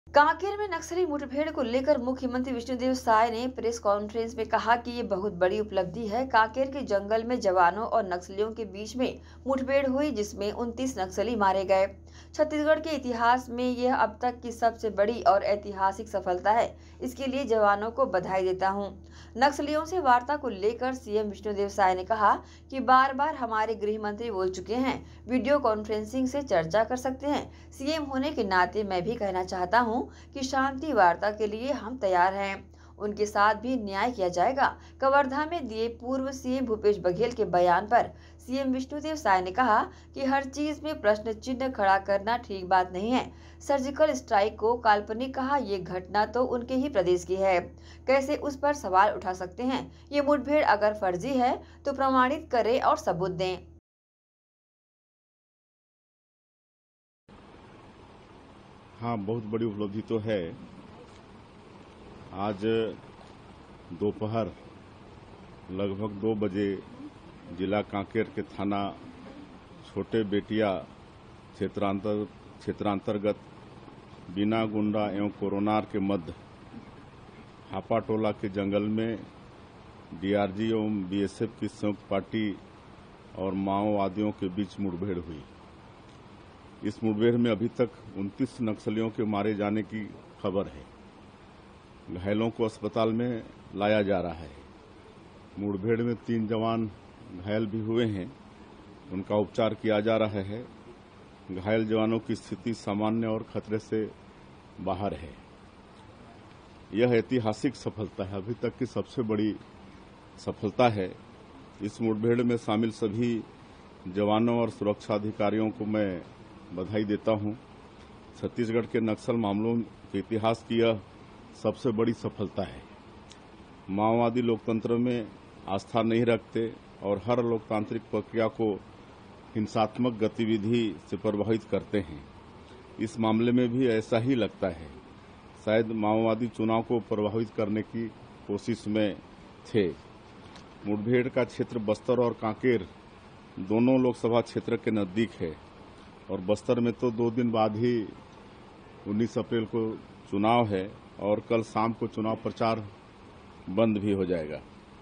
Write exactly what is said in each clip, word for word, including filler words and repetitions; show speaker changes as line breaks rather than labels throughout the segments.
कांकेर में नक्सली मुठभेड़ को लेकर मुख्यमंत्री विष्णुदेव साय ने प्रेस कॉन्फ्रेंस में कहा कि ये बहुत बड़ी उपलब्धि है। कांकेर के जंगल में जवानों और नक्सलियों के बीच में मुठभेड़ हुई, जिसमें उनतीस नक्सली मारे गए। छत्तीसगढ़ के इतिहास में यह अब तक की सबसे बड़ी और ऐतिहासिक सफलता है। इसके लिए जवानों को बधाई देता हूं। नक्सलियों से वार्ता को लेकर सीएम विष्णुदेव साय ने कहा कि बार बार हमारे गृह मंत्री बोल चुके हैं, वीडियो कॉन्फ्रेंसिंग से चर्चा कर सकते हैं। सीएम होने के नाते मैं भी कहना चाहता हूं कि शांति वार्ता के लिए हम तैयार हैं। उनके साथ भी न्याय किया जाएगा। कवर्धा में दिए पूर्व सीएम भूपेश बघेल के बयान पर सीएम विष्णुदेव साय ने कहा कि हर चीज में प्रश्न चिन्ह खड़ा करना ठीक बात नहीं है। सर्जिकल स्ट्राइक को काल्पनिक कहा, ये घटना तो उनके ही प्रदेश की है, कैसे उस पर सवाल उठा सकते हैं। ये मुठभेड़ अगर फर्जी है तो प्रमाणित करें और सबूत दें।
हाँ, बहुत बड़ी उपलब्धि तो है। आज दोपहर लगभग दो बजे जिला कांकेर के थाना छोटे बेटिया क्षेत्रांतर क्षेत्रांतर्गत बिना गुंडा एवं कोरोनार के मध्य हापाटोला के जंगल में डीआरजी एवं बीएसएफ की संयुक्त पार्टी और माओवादियों के बीच मुठभेड़ हुई। इस मुठभेड़ में अभी तक उनतीस नक्सलियों के मारे जाने की खबर है। घायलों को अस्पताल में लाया जा रहा है। मुठभेड़ में तीन जवान घायल भी हुए हैं, उनका उपचार किया जा रहा है। घायल जवानों की स्थिति सामान्य और खतरे से बाहर है। यह ऐतिहासिक सफलता है, अभी तक की सबसे बड़ी सफलता है। इस मुठभेड़ में शामिल सभी जवानों और सुरक्षा अधिकारियों को मैं बधाई देता हूं। छत्तीसगढ़ के नक्सल मामलों के इतिहास की यह सबसे बड़ी सफलता है। माओवादी लोकतंत्र में आस्था नहीं रखते और हर लोकतांत्रिक प्रक्रिया को हिंसात्मक गतिविधि से प्रभावित करते हैं। इस मामले में भी ऐसा ही लगता है। शायद माओवादी चुनाव को प्रभावित करने की कोशिश में थे। मुठभेड़ का क्षेत्र बस्तर और कांकेर दोनों लोकसभा क्षेत्र के नजदीक है और बस्तर में तो दो दिन बाद ही उन्नीस अप्रैल को चुनाव है और कल शाम को चुनाव प्रचार बंद भी हो जाएगा।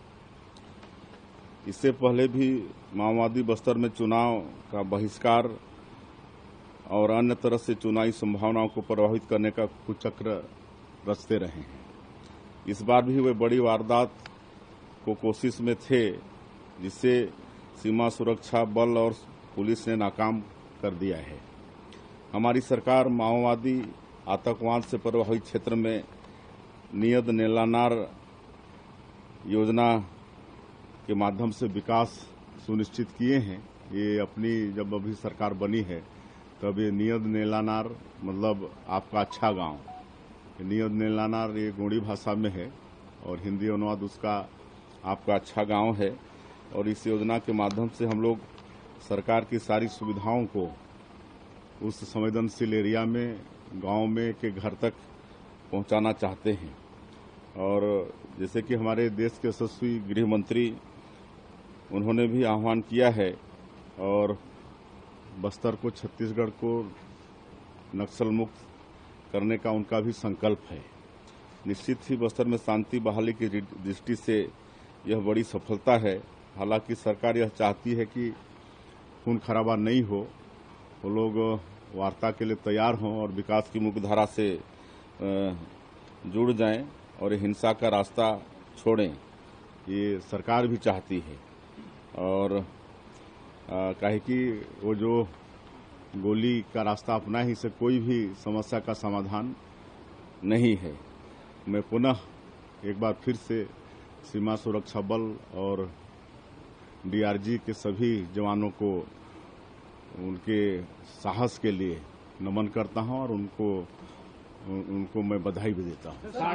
इससे पहले भी माओवादी बस्तर में चुनाव का बहिष्कार और अन्य तरह से चुनावी संभावनाओं को प्रभावित करने का कुचक्र रचते रहे हैं। इस बार भी वे बड़ी वारदात को कोशिश में थे, जिससे सीमा सुरक्षा बल और पुलिस ने नाकाम कर दिया है। हमारी सरकार माओवादी आतंकवाद से प्रभावित क्षेत्र में नियत नेलानार योजना के माध्यम से विकास सुनिश्चित किए हैं। ये अपनी जब अभी सरकार बनी है तब ये नियत नेलानार मतलब आपका अच्छा गांव, नियत नेलानार ये गोंडी भाषा में है और हिंदी अनुवाद उसका आपका अच्छा गांव है। और इस योजना के माध्यम से हम लोग सरकार की सारी सुविधाओं को उस संवेदनशील एरिया में, गांव में के घर तक पहुंचाना चाहते हैं। और जैसे कि हमारे देश के यशस्वी गृह मंत्री, उन्होंने भी आह्वान किया है और बस्तर को, छत्तीसगढ़ को नक्सल मुक्त करने का उनका भी संकल्प है। निश्चित ही बस्तर में शांति बहाली की दृष्टि से यह बड़ी सफलता है। हालांकि सरकार यह चाहती है कि खून खराबा नहीं हो, वो लोग वार्ता के लिए तैयार हों और विकास की मुख्यधारा से जुड़ जाएं और हिंसा का रास्ता छोड़ें, ये सरकार भी चाहती है। और काहे कि वो जो गोली का रास्ता अपना ही से कोई भी समस्या का समाधान नहीं है। मैं पुनः एक बार फिर से सीमा सुरक्षा बल और डीआरजी के सभी जवानों को उनके साहस के लिए नमन करता हूं और उनको उनको मैं बधाई भी देता हूं।